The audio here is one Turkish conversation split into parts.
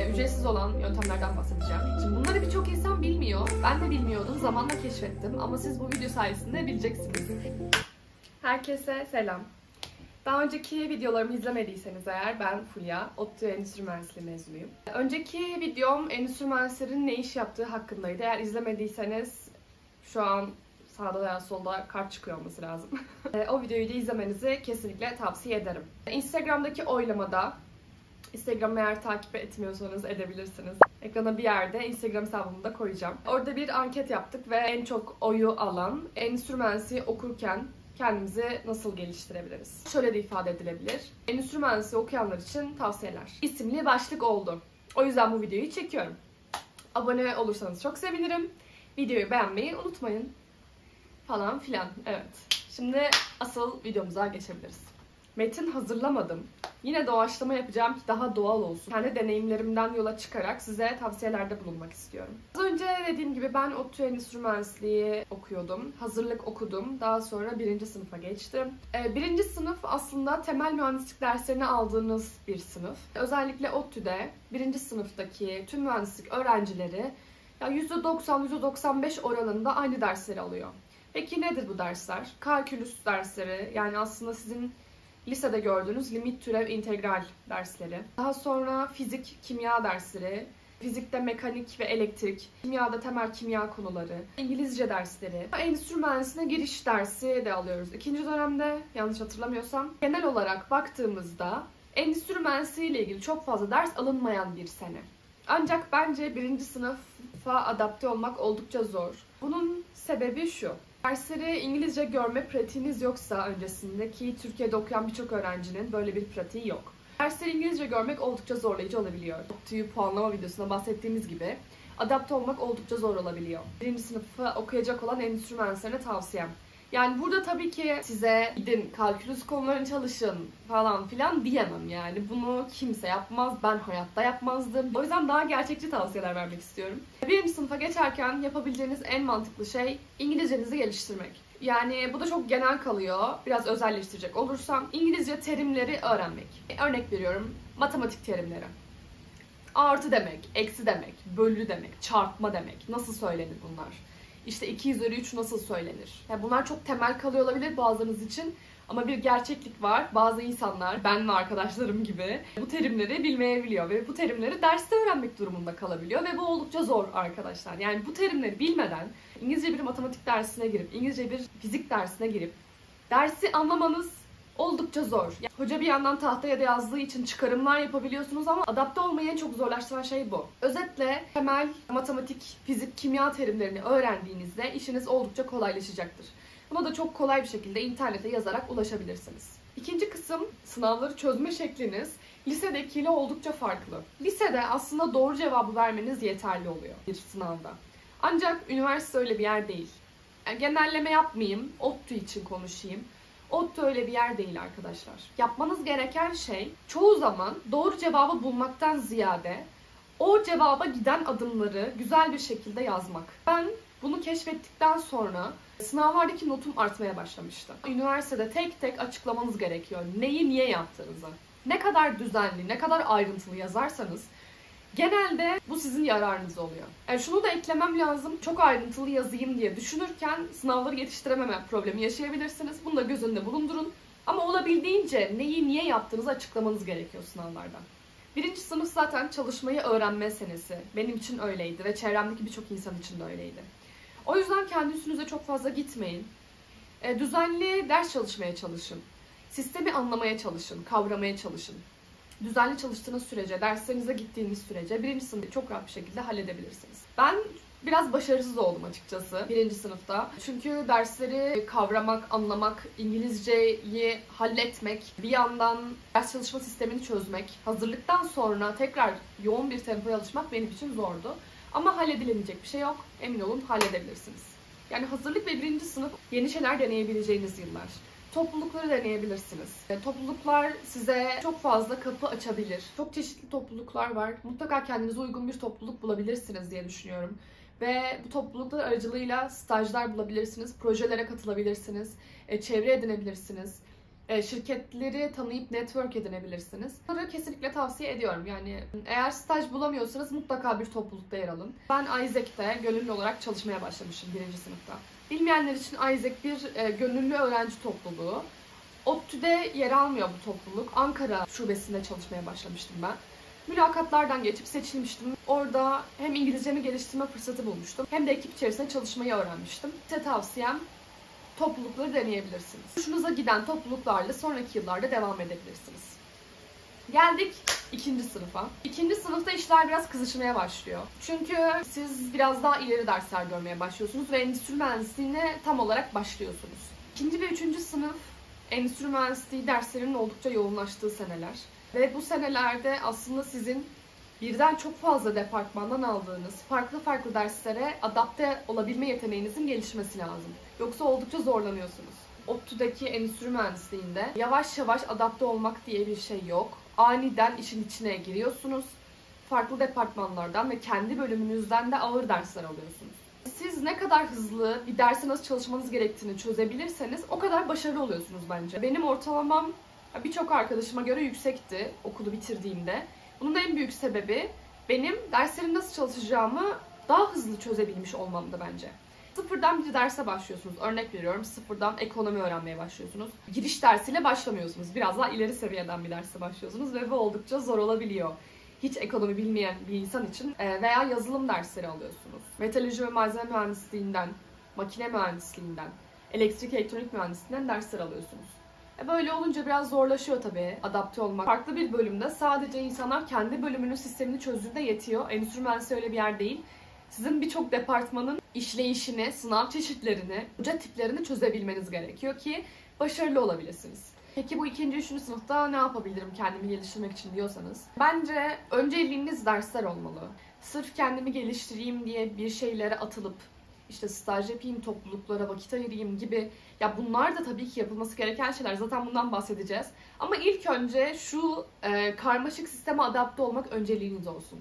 ücretsiz olan yöntemlerden bahsedeceğim. Şimdi bunları birçok insan bilmiyor. Ben de bilmiyordum. Zamanla keşfettim. Ama siz bu video sayesinde bileceksiniz. Herkese selam. Daha önceki videolarımı izlemediyseniz eğer, ben Fulya, ODTÜ Endüstri Mühendisliği mezunuyum. Önceki videom endüstri mühendislerinin ne iş yaptığı hakkındaydı. Eğer izlemediyseniz şu an sağda veya solda kart çıkıyor olması lazım. O videoyu da izlemenizi kesinlikle tavsiye ederim. Instagram'daki oylamada, Instagram'ı eğer takip etmiyorsanız edebilirsiniz. Ekrana bir yerde Instagram hesabımı da koyacağım. Orada bir anket yaptık ve en çok oyu alan endüstri mühendisliği okurken kendimizi nasıl geliştirebiliriz? Şöyle de ifade edilebilir. Endüstri mühendisliği okuyanlar için tavsiyeler isimli başlık oldu. O yüzden bu videoyu çekiyorum. Abone olursanız çok sevinirim. Videoyu beğenmeyi unutmayın. Falan filan. Evet. Şimdi asıl videomuza geçebiliriz. Metin hazırlamadım. Yine doğaçlama yapacağım ki daha doğal olsun. Kendi deneyimlerimden yola çıkarak size tavsiyelerde bulunmak istiyorum. Az önce dediğim gibi ben ODTÜ Endüstri Mühendisliği okuyordum. Hazırlık okudum. Daha sonra 1. sınıfa geçtim. 1. sınıf aslında temel mühendislik derslerini aldığınız bir sınıf. Özellikle ODTÜ'de 1. sınıftaki tüm mühendislik öğrencileri %90-%95 oranında aynı dersleri alıyor. Peki nedir bu dersler? Kalkülüs dersleri, yani aslında sizin lisede gördüğünüz limit, türev, integral dersleri. Daha sonra fizik, kimya dersleri, fizikte mekanik ve elektrik, kimyada temel kimya konuları, İngilizce dersleri, endüstri mühendisliğine giriş dersi de alıyoruz 2. dönemde, yanlış hatırlamıyorsam. Genel olarak baktığımızda endüstri mühendisliği ile ilgili çok fazla ders alınmayan bir sene. Ancak bence 1. sınıfa adapte olmak oldukça zor. Bunun sebebi şu. Dersleri İngilizce görme pratiğiniz yoksa öncesinde, ki Türkiye'de okuyan birçok öğrencinin böyle bir pratiği yok. Dersleri İngilizce görmek oldukça zorlayıcı olabiliyor. ODTÜ puanlama videosunda bahsettiğimiz gibi adapte olmak oldukça zor olabiliyor. 1. sınıfı okuyacak olan endüstri mühendislerine tavsiyem. Yani burada tabii ki size gidin kalkülüs konularını çalışın falan filan diyemem yani. Bunu kimse yapmaz, ben hayatta yapmazdım. O yüzden daha gerçekçi tavsiyeler vermek istiyorum. 1. sınıfa geçerken yapabileceğiniz en mantıklı şey İngilizcenizi geliştirmek. Yani bu da çok genel kalıyor. Biraz özelleştirecek olursam İngilizce terimleri öğrenmek. Örnek veriyorum, matematik terimleri. Artı demek, eksi demek, bölü demek, çarpma demek. Nasıl söylenir bunlar? İşte 2 üzeri 3 nasıl söylenir? Yani bunlar çok temel kalıyor olabilir bazılarınız için. Ama bir gerçeklik var. Bazı insanlar, ben ve arkadaşlarım gibi, bu terimleri bilmeyebiliyor. Ve bu terimleri derste öğrenmek durumunda kalabiliyor. Ve bu oldukça zor arkadaşlar. Yani bu terimleri bilmeden İngilizce bir matematik dersine girip, İngilizce bir fizik dersine girip dersi anlamanız oldukça zor. Yani hoca bir yandan tahtaya da yazdığı için çıkarımlar yapabiliyorsunuz ama adapte olmayı en çok zorlaştıran şey bu. Özetle temel matematik, fizik, kimya terimlerini öğrendiğinizde işiniz oldukça kolaylaşacaktır. Buna da çok kolay bir şekilde internete yazarak ulaşabilirsiniz. İkinci kısım, sınavları çözme şekliniz lisedekiyle oldukça farklı. Lisede aslında doğru cevabı vermeniz yeterli oluyor bir sınavda. Ancak üniversite öyle bir yer değil. Yani genelleme yapmayayım, ODTÜ için konuşayım. ODTÜ öyle bir yer değil arkadaşlar. Yapmanız gereken şey çoğu zaman doğru cevabı bulmaktan ziyade o cevaba giden adımları güzel bir şekilde yazmak. Ben bunu keşfettikten sonra sınavlardaki notum artmaya başlamıştı. Üniversitede tek tek açıklamanız gerekiyor. Neyi niye yaptığınızı. Ne kadar düzenli, ne kadar ayrıntılı yazarsanız genelde bu sizin yararınız oluyor. Yani şunu da eklemem lazım. Çok ayrıntılı yazayım diye düşünürken sınavları yetiştirememe problemi yaşayabilirsiniz. Bunu da göz önünde bulundurun. Ama olabildiğince neyi niye yaptığınızı açıklamanız gerekiyor sınavlarda. 1. sınıf zaten çalışmayı öğrenme senesi. Benim için öyleydi ve çevremdeki birçok insan için de öyleydi. O yüzden kendi üstünüze çok fazla gitmeyin. Düzenli ders çalışmaya çalışın. Sistemi anlamaya çalışın, kavramaya çalışın. Düzenli çalıştığınız sürece, derslerinize gittiğiniz sürece 1. sınıfı çok rahat bir şekilde halledebilirsiniz. Ben biraz başarısız oldum açıkçası 1. sınıfta. Çünkü dersleri kavramak, anlamak, İngilizceyi halletmek, bir yandan ders çalışma sistemini çözmek, hazırlıktan sonra tekrar yoğun bir tempoya alışmak benim için zordu. Ama halledilemeyecek bir şey yok. Emin olun halledebilirsiniz. Yani hazırlık ve 1. sınıf yeni şeyler deneyebileceğiniz yıllar. Toplulukları deneyebilirsiniz. Topluluklar size çok fazla kapı açabilir. Çok çeşitli topluluklar var. Mutlaka kendinize uygun bir topluluk bulabilirsiniz diye düşünüyorum. Ve bu topluluklar aracılığıyla stajlar bulabilirsiniz, projelere katılabilirsiniz, çevre edinebilirsiniz. şirketleri tanıyıp network edinebilirsiniz. Bunları kesinlikle tavsiye ediyorum. Yani eğer staj bulamıyorsanız mutlaka bir toplulukta yer alın. Ben Isaac'te gönüllü olarak çalışmaya başlamışım 1. sınıfta. Bilmeyenler için Isaac bir gönüllü öğrenci topluluğu. ODTÜ'de yer almıyor bu topluluk. Ankara şubesinde çalışmaya başlamıştım ben. Mülakatlardan geçip seçilmiştim. Orada hem İngilizcemi geliştirme fırsatı bulmuştum hem de ekip içerisinde çalışmayı öğrenmiştim. Size tavsiyem toplulukları deneyebilirsiniz. Hoşunuza giden topluluklarla sonraki yıllarda devam edebilirsiniz. Geldik 2. sınıfa. 2. sınıfta işler biraz kızışmaya başlıyor. Çünkü siz biraz daha ileri dersler görmeye başlıyorsunuz ve endüstri mühendisliğine tam olarak başlıyorsunuz. 2. ve 3. sınıf endüstri mühendisliği derslerinin oldukça yoğunlaştığı seneler. Ve bu senelerde aslında sizin birden çok fazla departmandan aldığınız farklı derslere adapte olabilme yeteneğinizin gelişmesi lazım. Yoksa oldukça zorlanıyorsunuz. ODTÜ'deki endüstri mühendisliğinde yavaş yavaş adapte olmak diye bir şey yok. Aniden işin içine giriyorsunuz. Farklı departmanlardan ve kendi bölümünüzden de ağır dersler alıyorsunuz. Siz ne kadar hızlı bir derse nasıl çalışmanız gerektiğini çözebilirseniz o kadar başarılı oluyorsunuz bence. Benim ortalamam birçok arkadaşıma göre yüksekti okulu bitirdiğimde. Bunun en büyük sebebi benim derslerin nasıl çalışacağımı daha hızlı çözebilmiş olmamdı bence. Sıfırdan bir derse başlıyorsunuz. Örnek veriyorum, sıfırdan ekonomi öğrenmeye başlıyorsunuz. Giriş dersiyle başlamıyorsunuz. Biraz daha ileri seviyeden bir derse başlıyorsunuz ve bu oldukça zor olabiliyor. Hiç ekonomi bilmeyen bir insan için veya yazılım dersleri alıyorsunuz. Metalurji ve malzeme mühendisliğinden, makine mühendisliğinden, elektrik elektronik mühendisliğinden dersler alıyorsunuz. Böyle olunca biraz zorlaşıyor tabii adapte olmak. Farklı bir bölümde sadece insanlar kendi bölümünün sistemini çözdüğünde yetiyor. Endüstri mühendisliği öyle bir yer değil. Sizin birçok departmanın işleyişini, sınav çeşitlerini, hoca tiplerini çözebilmeniz gerekiyor ki başarılı olabilirsiniz. Peki bu 2. 3. sınıfta ne yapabilirim kendimi geliştirmek için diyorsanız? Bence önceliğiniz dersler olmalı. Sırf kendimi geliştireyim diye bir şeylere atılıp işte staj yapayım, topluluklara vakit ayırayım gibi. Ya bunlar da tabii ki yapılması gereken şeyler. Zaten bundan bahsedeceğiz. Ama ilk önce şu karmaşık sisteme adapte olmak önceliğiniz olsun.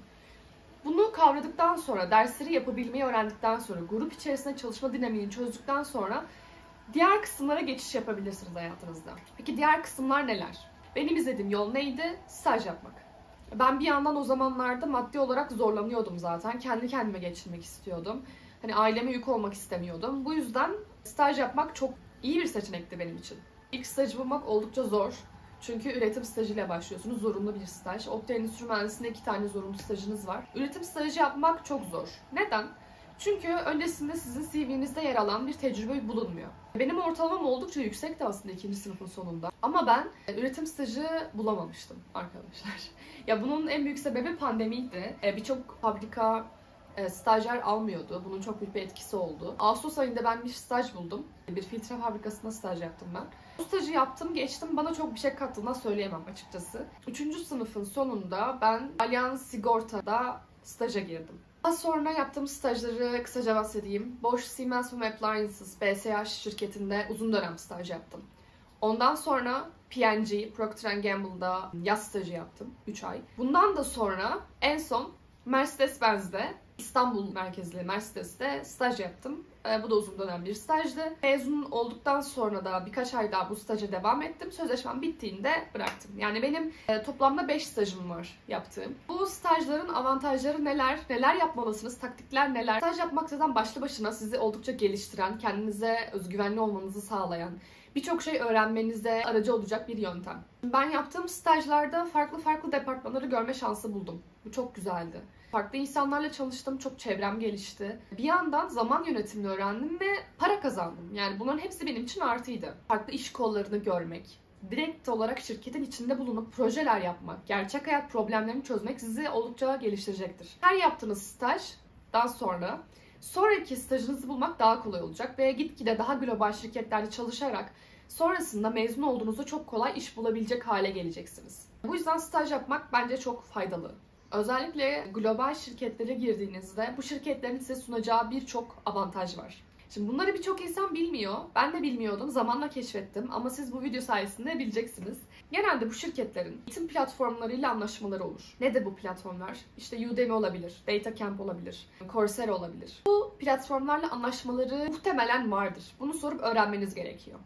Bunu kavradıktan sonra, dersleri yapabilmeyi öğrendikten sonra, grup içerisinde çalışma dinamiğini çözdükten sonra diğer kısımlara geçiş yapabilirsiniz hayatınızda. Peki diğer kısımlar neler? Benim izlediğim yol neydi? Staj yapmak. Ben bir yandan o zamanlarda maddi olarak zorlanıyordum zaten. Kendi kendime geçirmek istiyordum. Hani aileme yük olmak istemiyordum. Bu yüzden staj yapmak çok iyi bir seçenekti benim için. İlk stajı bulmak oldukça zor. Çünkü üretim stajıyla başlıyorsunuz. Zorunlu bir staj. ODTÜ Endüstri Mühendisliğinde 2 tane zorunlu stajınız var. Üretim stajı yapmak çok zor. Neden? Çünkü öncesinde sizin CV'nizde yer alan bir tecrübe bulunmuyor. Benim ortalamam oldukça yüksekti aslında 2. sınıfın sonunda. Ama ben üretim stajı bulamamıştım arkadaşlar. Ya bunun en büyük sebebi pandemiydi. Birçok fabrika stajyer almıyordu. Bunun çok büyük bir etkisi oldu. Ağustos ayında ben bir staj buldum. Bir filtre fabrikasında staj yaptım ben. Bu stajı yaptım, geçtim. Bana çok bir şey kattığını söyleyemem açıkçası. 3. sınıfın sonunda ben Allianz Sigorta'da staja girdim. Daha sonra yaptığım stajları kısaca bahsedeyim. Bosch Siemens Home Appliances BSH şirketinde uzun dönem staj yaptım. Ondan sonra P&G, Procter Gamble'da yaz stajı yaptım 3 ay. Bundan da sonra en son Mercedes-Benz'de İstanbul merkezli Mercedes'te staj yaptım. Bu da uzun dönem bir stajdı. Mezun olduktan sonra da birkaç ay daha bu staja devam ettim. Sözleşmem bittiğinde bıraktım. Yani benim toplamda 5 stajım var yaptığım. Bu stajların avantajları neler? Neler yapmalısınız? Taktikler neler? Staj yapmak zaten başlı başına sizi oldukça geliştiren, kendinize özgüvenli olmanızı sağlayan, birçok şey öğrenmenize aracı olacak bir yöntem. Ben yaptığım stajlarda farklı departmanları görme şansı buldum. Bu çok güzeldi. Farklı insanlarla çalıştım, çok çevrem gelişti. Bir yandan zaman yönetimini öğrendim ve para kazandım. Yani bunların hepsi benim için artıydı. Farklı iş kollarını görmek, direkt olarak şirketin içinde bulunup projeler yapmak, gerçek hayat problemlerini çözmek sizi oldukça geliştirecektir. Her yaptığınız stajdan sonra sonraki stajınızı bulmak daha kolay olacak ve gitgide daha global şirketlerde çalışarak sonrasında mezun olduğunuzda çok kolay iş bulabilecek hale geleceksiniz. Bu yüzden staj yapmak bence çok faydalı. Özellikle global şirketlere girdiğinizde bu şirketlerin size sunacağı birçok avantaj var. Şimdi bunları birçok insan bilmiyor. Ben de bilmiyordum. Zamanla keşfettim ama siz bu video sayesinde bileceksiniz. Genelde bu şirketlerin eğitim platformlarıyla anlaşmaları olur. Nedir bu platformlar? İşte Udemy olabilir, Datacamp olabilir, Coursera olabilir. Bu platformlarla anlaşmaları muhtemelen vardır. Bunu sorup öğrenmeniz gerekiyor.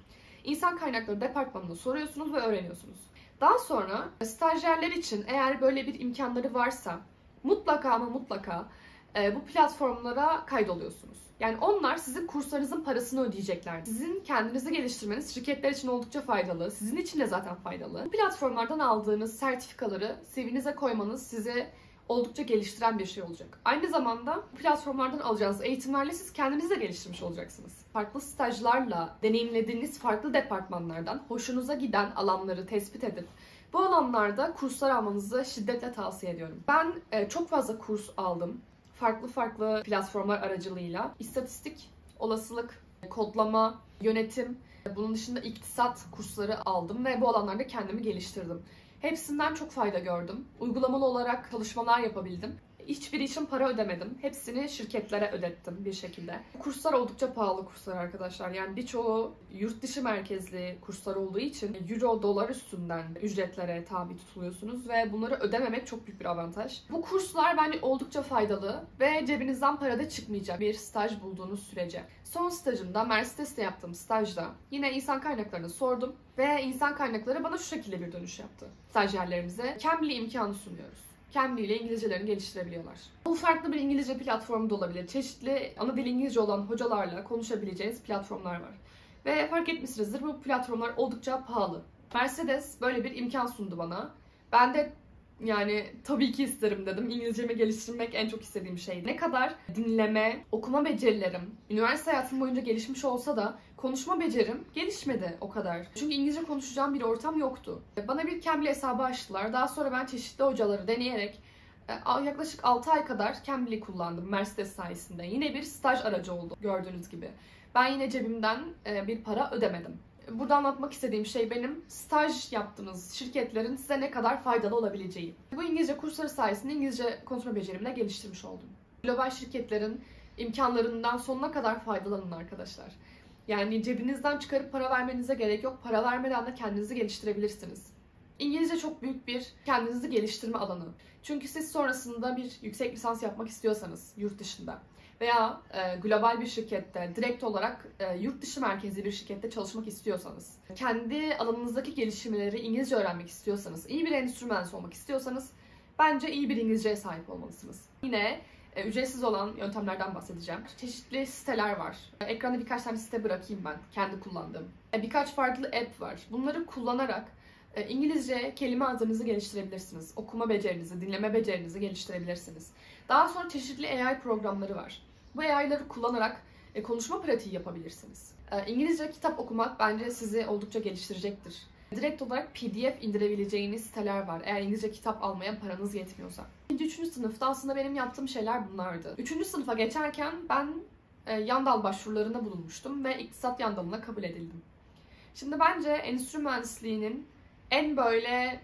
İnsan kaynakları departmanına soruyorsunuz ve öğreniyorsunuz. Daha sonra stajyerler için eğer böyle bir imkanları varsa mutlaka ama mutlaka bu platformlara kaydoluyorsunuz. Yani onlar sizin kurslarınızın parasını ödeyecekler. Sizin kendinizi geliştirmeniz şirketler için oldukça faydalı. Sizin için de zaten faydalı. Bu platformlardan aldığınız sertifikaları CV'nize koymanız size oldukça geliştiren bir şey olacak. Aynı zamanda bu platformlardan alacağınız eğitimlerle siz kendinizi de geliştirmiş olacaksınız. Farklı stajlarla deneyimlediğiniz farklı departmanlardan hoşunuza giden alanları tespit edip bu alanlarda kurslar almanızı şiddetle tavsiye ediyorum. Ben çok fazla kurs aldım. Farklı platformlar aracılığıyla. İstatistik, olasılık, kodlama, yönetim, bunun dışında iktisat kursları aldım ve bu alanlarda kendimi geliştirdim. Hepsinden çok fayda gördüm. Uygulamalı olarak çalışmalar yapabildim. Hiçbiri için para ödemedim. Hepsini şirketlere ödettim bir şekilde. Bu kurslar oldukça pahalı kurslar arkadaşlar. Yani birçoğu yurt dışı merkezli kurslar olduğu için euro, dolar üstünden ücretlere tabi tutuluyorsunuz ve bunları ödememek çok büyük bir avantaj. Bu kurslar bence oldukça faydalı ve cebinizden para da çıkmayacak bir staj bulduğunuz sürece. Son stajımda, Mercedes'te yaptığım stajda yine insan kaynaklarını sordum ve insan kaynakları bana şu şekilde bir dönüş yaptı. Stajyerlerimize Cambly imkanı sunuyoruz. Cambly ile İngilizcelerini geliştirebiliyorlar. Bu farklı bir İngilizce platformu da olabilir. Çeşitli ana dil İngilizce olan hocalarla konuşabileceğiniz platformlar var. Ve fark etmişsinizdir bu platformlar oldukça pahalı. Mercedes böyle bir imkan sundu bana. Ben de yani tabii ki isterim dedim. İngilizcemi geliştirmek en çok istediğim şey. Ne kadar dinleme, okuma becerilerim, üniversite hayatım boyunca gelişmiş olsa da konuşma becerim gelişmedi o kadar. Çünkü İngilizce konuşacağım bir ortam yoktu. Bana bir Cambly hesabı açtılar. Daha sonra ben çeşitli hocaları deneyerek yaklaşık 6 ay kadar Cambly kullandım Mercedes sayesinde. Yine bir staj aracı oldu gördüğünüz gibi. Ben yine cebimden bir para ödemedim. Burada anlatmak istediğim şey benim staj yaptığınız şirketlerin size ne kadar faydalı olabileceği. Bu İngilizce kursları sayesinde İngilizce konuşma becerimi de geliştirmiş oldum. Global şirketlerin imkanlarından sonuna kadar faydalanın arkadaşlar. Yani cebinizden çıkarıp para vermenize gerek yok. Para vermeden de kendinizi geliştirebilirsiniz. İngilizce çok büyük bir kendinizi geliştirme alanı. Çünkü siz sonrasında bir yüksek lisans yapmak istiyorsanız yurt dışında veya global bir şirkette, direkt olarak yurt dışı merkezli bir şirkette çalışmak istiyorsanız, kendi alanınızdaki gelişimleri İngilizce öğrenmek istiyorsanız, iyi bir endüstri mühendisi olmak istiyorsanız bence iyi bir İngilizceye sahip olmalısınız. Yine ücretsiz olan yöntemlerden bahsedeceğim. Çeşitli siteler var. Ekranda birkaç tane site bırakayım ben, kendi kullandığım. Birkaç farklı app var. Bunları kullanarak İngilizce kelime ağınızı geliştirebilirsiniz. Okuma becerinizi, dinleme becerinizi geliştirebilirsiniz. Daha sonra çeşitli AI programları var. Bu AI'ları kullanarak konuşma pratiği yapabilirsiniz. İngilizce kitap okumak bence sizi oldukça geliştirecektir. Direkt olarak PDF indirebileceğiniz siteler var eğer İngilizce kitap almaya paranız yetmiyorsa. 2. 3. sınıfta aslında benim yaptığım şeyler bunlardı. 3. sınıfa geçerken ben yan dal başvurularında bulunmuştum ve iktisat yan dalına kabul edildim. Şimdi bence endüstri mühendisliğinin en böyle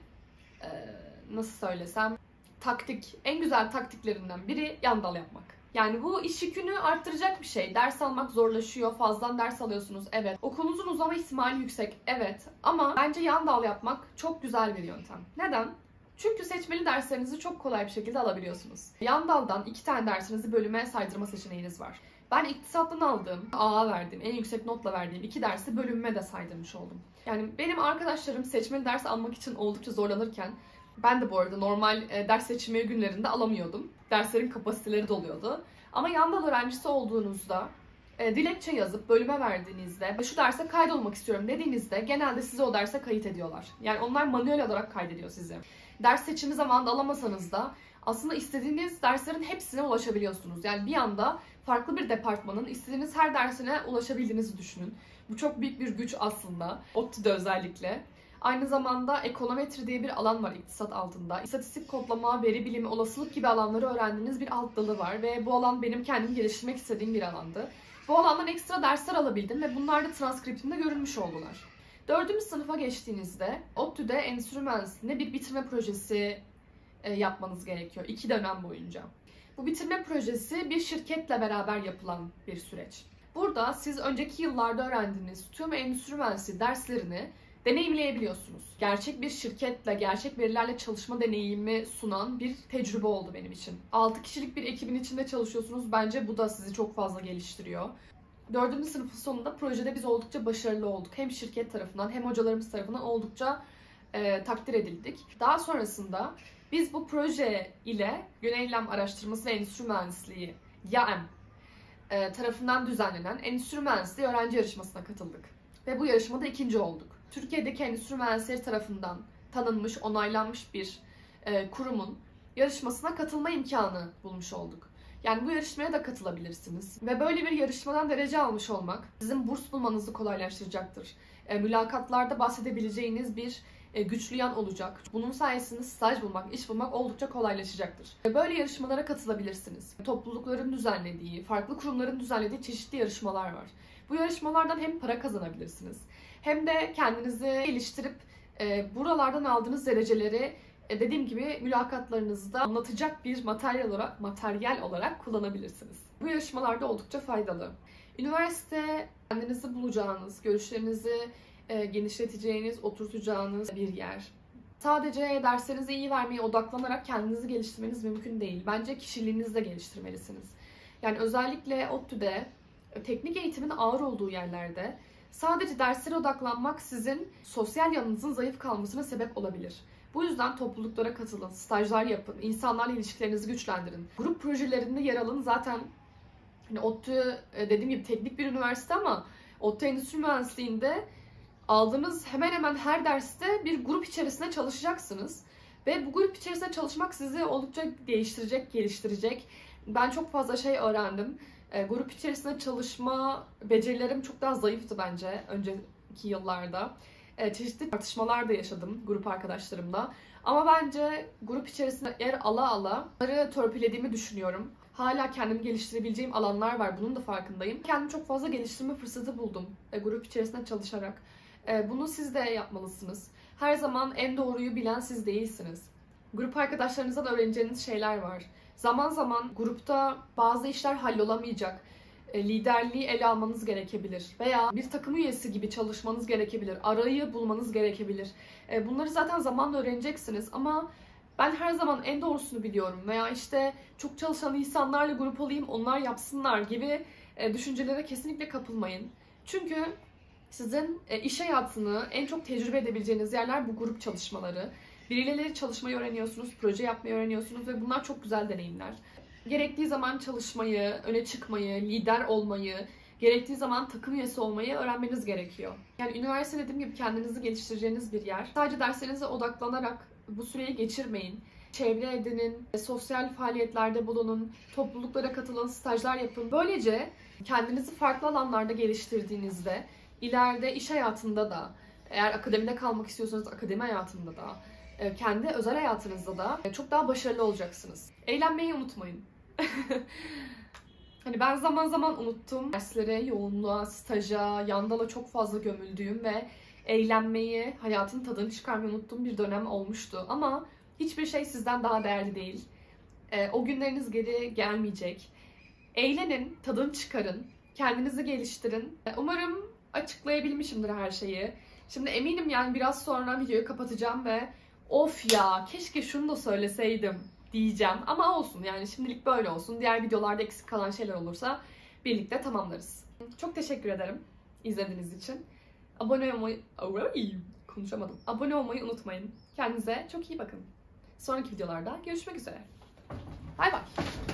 nasıl söylesem en güzel taktiklerinden biri yan dal yapmak. Yani bu iş yükünü arttıracak bir şey. Ders almak zorlaşıyor, fazladan ders alıyorsunuz, evet. Okulunuzun uzama ihtimali yüksek, evet. Ama bence yan dal yapmak çok güzel bir yöntem. Neden? Çünkü seçmeli derslerinizi çok kolay bir şekilde alabiliyorsunuz. Yan daldan 2 tane dersinizi bölüme saydırma seçeneğiniz var. Ben iktisattan aldığım, AA verdiğim, en yüksek notla verdiğim 2 dersi bölümüme de saydırmış oldum. Yani benim arkadaşlarım seçmeli ders almak için oldukça zorlanırken ben de bu arada normal ders seçimi günlerinde alamıyordum. Derslerin kapasiteleri doluyordu. Ama yan dal öğrencisi olduğunuzda dilekçe yazıp bölüme verdiğinizde şu derse kaydolmak istiyorum dediğinizde genelde sizi o derse kayıt ediyorlar. Yani onlar manuel olarak kaydediyor sizi. Ders seçimi zamanında alamasanız da aslında istediğiniz derslerin hepsine ulaşabiliyorsunuz. Yani bir anda farklı bir departmanın istediğiniz her dersine ulaşabildiğinizi düşünün. Bu çok büyük bir güç aslında. ODTÜ'de özellikle. Aynı zamanda ekonometri diye bir alan var iktisat altında. İstatistik kodlama, veri bilimi, olasılık gibi alanları öğrendiğiniz bir alt dalı var ve bu alan benim kendimi geliştirmek istediğim bir alandı. Bu alandan ekstra dersler alabildim ve bunlar da transkriptimde görünmüş oldular. 4. sınıfa geçtiğinizde ODTÜ'de endüstri mühendisliğinde bir bitirme projesi yapmanız gerekiyor 2 dönem boyunca. Bu bitirme projesi bir şirketle beraber yapılan bir süreç. Burada siz önceki yıllarda öğrendiğiniz tüm endüstri mühendisliği derslerini deneyimleyebiliyorsunuz. Gerçek bir şirketle, gerçek verilerle çalışma deneyimi sunan bir tecrübe oldu benim için. 6 kişilik bir ekibin içinde çalışıyorsunuz. Bence bu da sizi çok fazla geliştiriyor. 4. sınıfın sonunda projede biz oldukça başarılı olduk. Hem şirket tarafından hem hocalarımız tarafından oldukça takdir edildik. Daha sonrasında biz bu proje ile Yuneylem Araştırması ve Endüstri Mühendisliği YAEM tarafından düzenlenen Endüstri Mühendisliği öğrenci yarışmasına katıldık. Ve bu yarışmada ikinci olduk. Türkiye'deki endüstri mühendisleri tarafından tanınmış, onaylanmış bir kurumun yarışmasına katılma imkanı bulmuş olduk. Yani bu yarışmaya da katılabilirsiniz. Ve böyle bir yarışmadan derece almış olmak sizin burs bulmanızı kolaylaştıracaktır. Mülakatlarda bahsedebileceğiniz bir güçlü yan olacak. Bunun sayesinde staj bulmak, iş bulmak oldukça kolaylaşacaktır. Böyle yarışmalara katılabilirsiniz. Toplulukların düzenlediği, farklı kurumların düzenlediği çeşitli yarışmalar var. Bu yarışmalardan hem para kazanabilirsiniz, hem de kendinizi geliştirip buralardan aldığınız dereceleri dediğim gibi mülakatlarınızda anlatacak bir materyal olarak kullanabilirsiniz. Bu yarışmalarda oldukça faydalı. Üniversite kendinizi bulacağınız, görüşlerinizi genişleteceğiniz, oturtacağınız bir yer. Sadece derslerinizi iyi vermeye odaklanarak kendinizi geliştirmeniz mümkün değil. Bence kişiliğinizi de geliştirmelisiniz. Yani özellikle ODTÜ'de teknik eğitimin ağır olduğu yerlerde sadece derslere odaklanmak sizin sosyal yanınızın zayıf kalmasına sebep olabilir. Bu yüzden topluluklara katılın, stajlar yapın, insanlarla ilişkilerinizi güçlendirin. Grup projelerinde yer alın. Zaten hani ODTÜ dediğim gibi teknik bir üniversite ama ODTÜ Endüstri Mühendisliği'nde aldığınız hemen hemen her derste bir grup içerisinde çalışacaksınız. Ve bu grup içerisinde çalışmak sizi oldukça değiştirecek, geliştirecek. Ben çok fazla şey öğrendim. Grup içerisinde çalışma becerilerim çok daha zayıftı bence önceki yıllarda. Çeşitli tartışmalar da yaşadım grup arkadaşlarımla. Ama bence grup içerisinde yer ala bunları törpülediğimi düşünüyorum. Hala kendimi geliştirebileceğim alanlar var. Bunun da farkındayım. Kendimi çok fazla geliştirme fırsatı buldum grup içerisinde çalışarak. Bunu siz de yapmalısınız. Her zaman en doğruyu bilen siz değilsiniz. Grup arkadaşlarınızdan öğreneceğiniz şeyler var. Zaman zaman grupta bazı işler hallolamayacak. Liderliği ele almanız gerekebilir. Veya bir takım üyesi gibi çalışmanız gerekebilir. Arayı bulmanız gerekebilir. Bunları zaten zamanla öğreneceksiniz ama ben her zaman en doğrusunu biliyorum. Veya işte çok çalışan insanlarla grup olayım, onlar yapsınlar gibi düşüncelere kesinlikle kapılmayın. Çünkü sizin iş hayatını en çok tecrübe edebileceğiniz yerler bu grup çalışmaları. Birileriyle çalışmayı öğreniyorsunuz, proje yapmayı öğreniyorsunuz ve bunlar çok güzel deneyimler. Gerektiği zaman çalışmayı, öne çıkmayı, lider olmayı, gerektiği zaman takım üyesi olmayı öğrenmeniz gerekiyor. Yani üniversite dediğim gibi kendinizi geliştireceğiniz bir yer. Sadece derslerinize odaklanarak bu süreyi geçirmeyin. Çevre edinin, sosyal faaliyetlerde bulunun, topluluklara katılın, stajlar yapın. Böylece kendinizi farklı alanlarda geliştirdiğinizde ileride iş hayatında da, eğer akademide kalmak istiyorsanız akademi hayatında da, kendi özel hayatınızda da çok daha başarılı olacaksınız. Eğlenmeyi unutmayın. Hani ben zaman zaman unuttum. Derslere, yoğunluğa, staja, yandala çok fazla gömüldüğüm ve eğlenmeyi, hayatın tadını çıkarmayı unuttuğum bir dönem olmuştu. Ama hiçbir şey sizden daha değerli değil. O günleriniz geri gelmeyecek. Eğlenin, tadını çıkarın, kendinizi geliştirin. Umarım açıklayabilmişimdir her şeyi. Şimdi eminim yani biraz sonra videoyu kapatacağım ve of ya keşke şunu da söyleseydim diyeceğim. Ama olsun yani şimdilik böyle olsun. Diğer videolarda eksik kalan şeyler olursa birlikte tamamlarız. Çok teşekkür ederim izlediğiniz için. Abone olmayı... konuşamadım. Abone olmayı unutmayın. Kendinize çok iyi bakın. Sonraki videolarda görüşmek üzere. Bay bay.